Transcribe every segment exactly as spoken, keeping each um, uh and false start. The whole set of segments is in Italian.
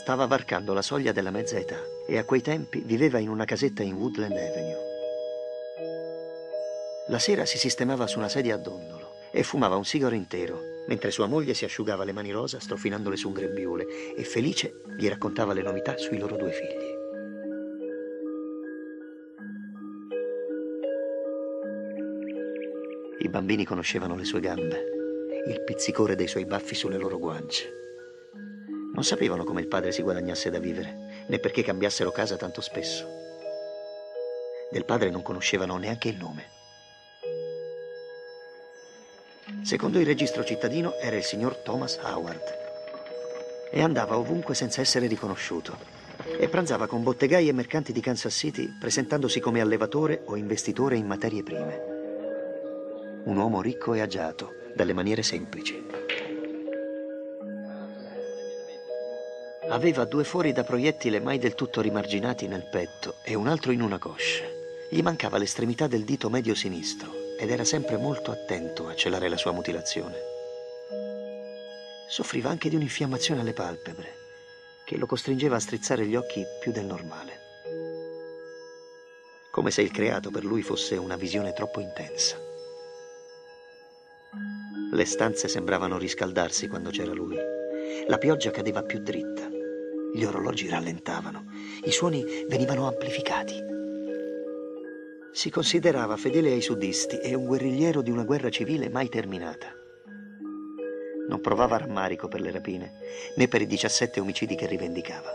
Stava varcando la soglia della mezza età e a quei tempi viveva in una casetta in Woodland Avenue. La sera si sistemava su una sedia a dondolo e fumava un sigaro intero, mentre sua moglie si asciugava le mani rosa strofinandole su un grembiule e felice gli raccontava le novità sui loro due figli. I bambini conoscevano le sue gambe, il pizzicore dei suoi baffi sulle loro guance. Non sapevano come il padre si guadagnasse da vivere, né perché cambiassero casa tanto spesso. Del padre non conoscevano neanche il nome. Secondo il registro cittadino era il signor Thomas Howard e andava ovunque senza essere riconosciuto e pranzava con bottegai e mercanti di Kansas City presentandosi come allevatore o investitore in materie prime. Un uomo ricco e agiato, dalle maniere semplici. Aveva due fori da proiettile mai del tutto rimarginati nel petto e un altro in una coscia. Gli mancava l'estremità del dito medio sinistro ed era sempre molto attento a celare la sua mutilazione. Soffriva anche di un'infiammazione alle palpebre che lo costringeva a strizzare gli occhi più del normale. Come se il creato per lui fosse una visione troppo intensa. Le stanze sembravano riscaldarsi quando c'era lui. La pioggia cadeva più dritta. Gli orologi rallentavano. I suoni venivano amplificati. Si considerava fedele ai suddisti e un guerrigliero di una guerra civile mai terminata. Non provava rammarico per le rapine, né per i diciassette omicidi che rivendicava.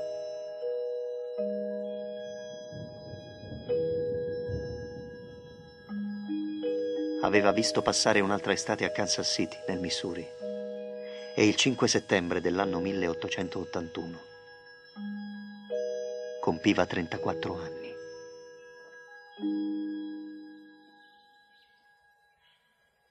Aveva visto passare un'altra estate a Kansas City, nel Missouri, e il cinque settembre dell'anno milleottocentottantuno compiva trentaquattro anni.